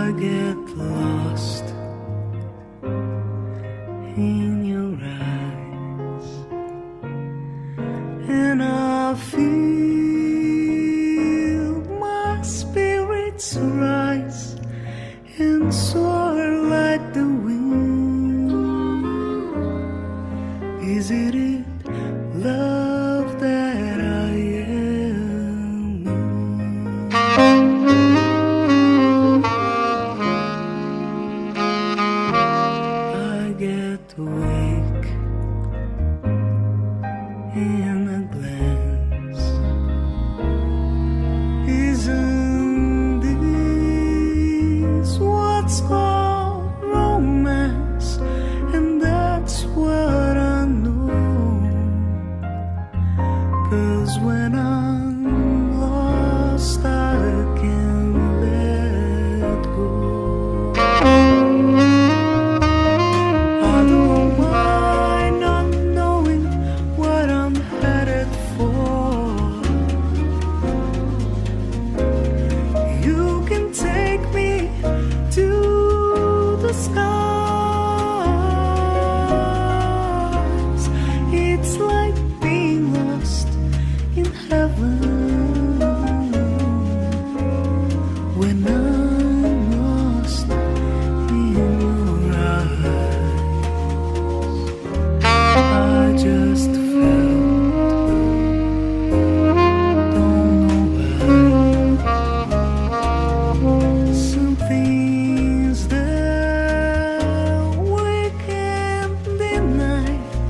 I get lost in your eyes, and I feel my spirits rise and soar like the wind. Is it love that I am? I get weak in a glance. Isn't this what's called romance? And that's what I know. 'Cause when I'm lost, I can't let go. I don't mind not knowing what I'm headed for. You can take me to the skies. It's like being lost in heaven when I'm lost in your eyes. I just felt, don't know why, something's there we can't deny.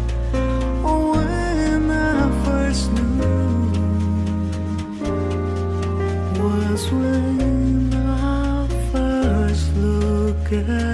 When I first knew was when I first looked at